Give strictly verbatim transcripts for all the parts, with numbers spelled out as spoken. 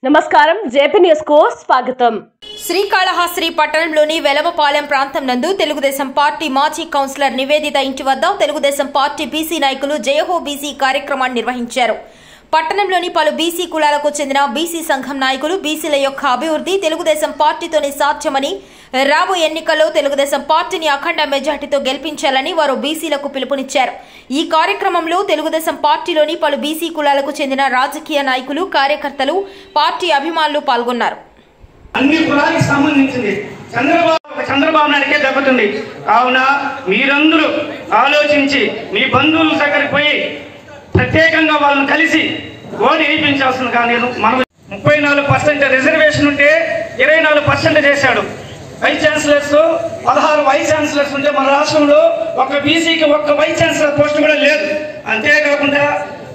నమస్కారం JP news కు స్వాగతం. శ్రీకాళహస్తి పట్టణంలోని వెలమపాలెం ప్రాంతం నందు తెలుగుదేశం పార్టీ మాజీ కౌన్సిలర్ నివేదిత ఇంటి వద్ద తెలుగుదేశం పార్టీ బీసీ నాయకులు జయహో బీసీ కార్యక్రమాన్ని నిర్వహించారు. పట్టణంలోని పలు బీసీ కులాలకు చెందిన బీసీ సంఘం నాయకులు బీసీల యొక్క అభివృద్ధి తెలుగుదేశం పార్టీతోనే సాధ్యమని, రాబోయే ఎన్నికల్లో తెలుగుదేశం పార్టీని అఖండ మెజార్టీతో గెలిపించాలని వారు బీసీలకు పిలుపునిచ్చారు. ఈ కార్యక్రమంలో తెలుగుదేశం పార్టీలోని పలు బీసీ కులాలకు చెందిన రాజకీయ నాయకులు, కార్యకర్తలు, పార్టీ అభిమానులు పాల్గొన్నారు. అన్ని కులాలకు సంబంధించింది చంద్రబాబు చంద్రబాబు నాయుడికే దెబ్బతుంది. కావున మీరందరూ ఆలోచించి మీ బంధువుల దగ్గరికి పోయి ప్రత్యేకంగా వాళ్ళని కలిసి ఓటు వేయించాల్సింది. కానీ మనం ముప్పై నాలుగు పర్సెంట్ రిజర్వేషన్ ఉంటే ఇరవై నాలుగు పర్సెంట్ చేశాడు. వైస్ ఛాన్సలర్స్ పదహారు వైస్ ఛాన్సలర్స్ ఉంటే మన రాష్ట్రంలో ఒక బీసీకి ఒక్క వైస్ ఛాన్సలర్ పోస్ట్ కూడా లేదు. అంతేకాకుండా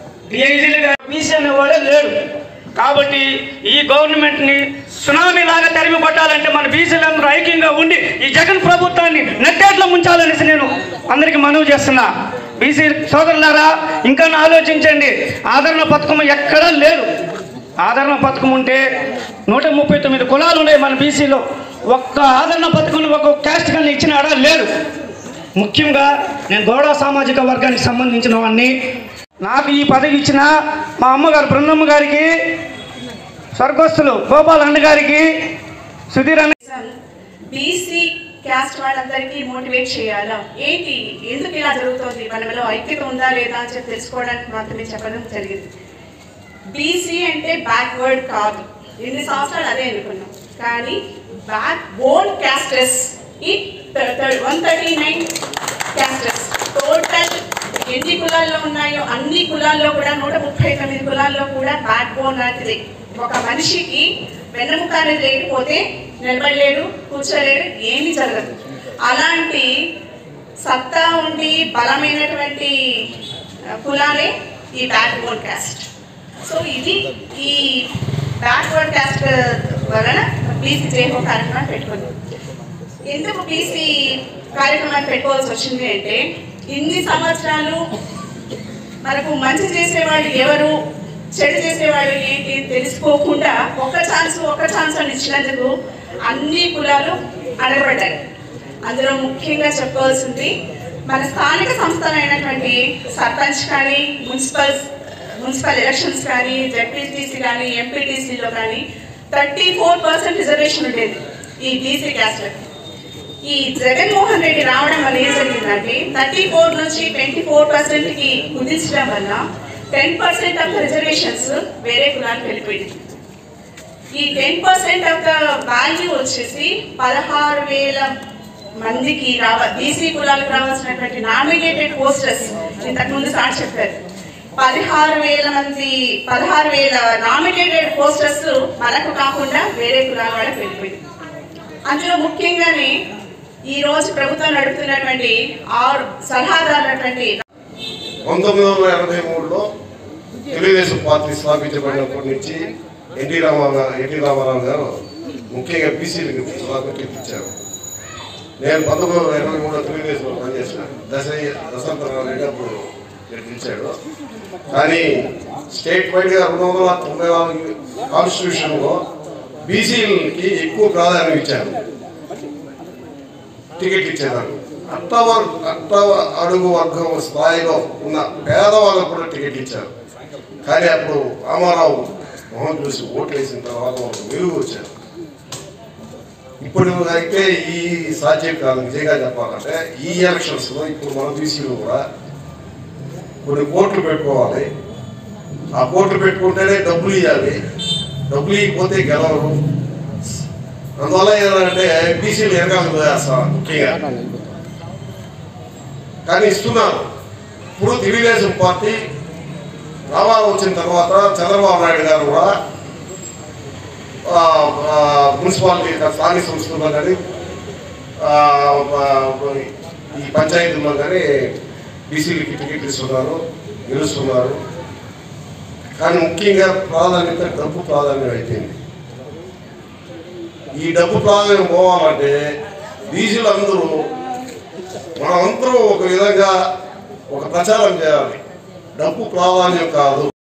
ఈజీగా బీసీ అనేవాడే లేడు. కాబట్టి ఈ గవర్నమెంట్ని సునామీ లాగా తరిమి పట్టాలంటే మన బీసీలందరూ ఐక్యంగా ఉండి ఈ జగన్ ప్రభుత్వాన్ని నెట్టేట్లో ముంచాలనేసి నేను అందరికీ మనవి చేస్తున్నా. బీసీ సోదరులారా, ఇంకా ఆలోచించండి. ఆదరణ పథకం ఎక్కడా లేదు. ఆదరణ పథకం ఉంటే నూట ముప్పై తొమ్మిది కులాలు ఉన్నాయి మన బీసీలో. ఒక్క ఆదరణ పథకం ఒక క్యాస్ట్ కానీ ఇచ్చినాడా లేదు. ముఖ్యంగా నేను గౌడ సామాజిక వర్గానికి సంబంధించిన వాడిని. నాకు ఈ పదవి ఇచ్చిన మా అమ్మగారు బృందమ్మ గారికి, స్వర్గస్థులు గోపాల్ అన్న గారికి, సుధీర్ అన్న బీసీ క్యాస్ట్ వాళ్ళందరికీ మోటివేట్ చేయాలా, ఏంటి ఎందుకు ఇలా జరుగుతుంది, మనలో ఐక్యత ఉందా లేదా అని చెప్పి తెలుసుకోవడానికి మాత్రమే చెప్పడం జరిగింది. బీసీ అంటే బ్యాక్వర్డ్ కాదు, ఎన్ని సంవత్సరాలు అదే అనుకున్నాం. కానీ బ్యాక్ బోన్ క్యాస్టెస్ ఈ one thirty nine castes total ఎన్ని కులాల్లో ఉన్నాయో అన్ని కులాల్లో కూడా నూట ముప్పై తొమ్మిది కులాల్లో కూడా బ్యాక్ బోన్ లాంటిది. ఒక మనిషికి వెన్నెముక అనేది లేకపోతే నిలబడలేడు, కూర్చోలేడు, ఏమీ జరగదు. అలాంటి సత్తా ఉండి బలమైనటువంటి కులాలే ఈ బ్యాక్ బోన్ క్యాస్ట్. సో ఇది ఈ బ్యాక్వర్డ్ క్యాస్ట్ వలన బీసీ జేహో కార్యక్రమాన్ని పెట్టుకుంది. ఎందుకు బీసీ కార్యక్రమాన్ని పెట్టుకోవాల్సి వచ్చింది అంటే, ఇన్ని సంవత్సరాలు మనకు మంచి చేసేవాళ్ళు ఎవరు, చెడు చేసేవాళ్ళు ఏంటి తెలుసుకోకుండా ఒక్క ఛాన్స్ ఒక్క ఛాన్స్ అని ఇచ్చినందుకు అన్ని కులాలు అడగబడ్డాయి. అందులో ముఖ్యంగా చెప్పుకోవాల్సింది మన స్థానిక సంస్థలైనటువంటి సర్పంచ్ కానీ, మున్సిపల్ మున్సిపల్ ఎలక్షన్స్ కానీ, జెడ్పీటీసీ కానీ, ఎంపీటీసీలో కానీ థర్టీ ఫోర్ పర్సెంట్ రిజర్వేషన్ ఉండేది ఈ బీసీ క్యాస్ట్లకి. ఈ జగన్మోహన్ రెడ్డి రావడం వల్ల ఏం జరిగిందంటే థర్టీ ఫోర్ నుంచి ట్వంటీ ఫోర్ పర్సెంట్కి కుదించడం వల్ల ten percent of the reservations వేరే కులానికి వెళ్ళిపోయింది. ఈ ten percent of the value వచ్చేసి పదహారు వేల మందికి రావ బీసీ కులాలకు రావాల్సినటువంటి నామినేటెడ్ పోస్టర్స్ ఇంతకుముందు సార్ చెప్పారు. పదహారు వేల మంది పదహారు వేల నామినేటెడ్ పోస్టర్స్ మనకు కాకుండా వేరే కులాల వాళ్ళకి వెళ్ళిపోయింది. అందులో ముఖ్యంగానే ఈ రోజు ప్రభుత్వం నడుపుతున్నటువంటి ఆరు సలహాదారులటువంటి పంతొమ్మిది వందల ఎనభై మూడులో తెలుగుదేశం పార్టీ స్థాపించబడినప్పటి నుంచి ఎన్టీ రామారావు ఎన్టీ రామారావు గారు ముఖ్యంగా బీసీలకు ప్రాధాన్యత ఇచ్చారు. నేను పంతొమ్మిది వందల ఎనభై మూడులో తెలుగుదేశంలో పనిచేసిన దశ దశాంతరావు రెడ్డి అప్పుడు గెలిపించాడు. కానీ స్టేట్ వైడ్గా రెండు వందల తొంభై నాలుగు కాన్స్టిట్యూషన్లో బీసీలకి ఎక్కువ ప్రాధాన్యం ఇచ్చారు, టికెట్ ఇచ్చేదాన్ని. అట్ట అట్ట అడుగు వర్గం స్థాయిలో ఉన్న పేదవాళ్ళకు కూడా టికెట్ ఇచ్చారు. కానీ అప్పుడు రామారావు మొహం చూసి ఓట్లు వేసిన తర్వాత వాళ్ళు వెలుగు వచ్చారు. ఇప్పుడు అయితే ఈ సాధ్యం కాదు. నిజంగా చెప్పాలంటే ఈ ఎలక్షన్స్లో ఇప్పుడు మన బీసీలు కూడా కొన్ని కోట్లు పెట్టుకోవాలి. ఆ కోట్లు పెట్టుకుంటేనే డబ్బులు ఇవ్వాలి, డబ్బులు ఇవ్వకపోతే గెలవరు. అందువల్ల ఏంటంటే బీసీలు వెనకాల వేస్తారు ముఖ్యంగా. కానీ ఇస్తున్నారు. ఇప్పుడు తెలుగుదేశం పార్టీ రామారావు వచ్చిన తర్వాత చంద్రబాబు నాయుడు గారు కూడా మున్సిపాలిటీ స్థానిక సంస్థల్లో కానీ ఈ పంచాయతీల్లో కానీ బీసీలకి టికెట్ ఇస్తున్నారు, గెలుస్తున్నారు. కానీ ముఖ్యంగా ప్రాధాన్యత డబ్బు ప్రాధాన్యం అయిపోయింది. ఈ డబ్బు ప్రాధాన్యం పోవాలంటే బీసీలు అందరూ మనమందరూ ఒక విధంగా ఒక ప్రచారం చేయాలి. డబ్బు ప్రాధాన్యం కాదు.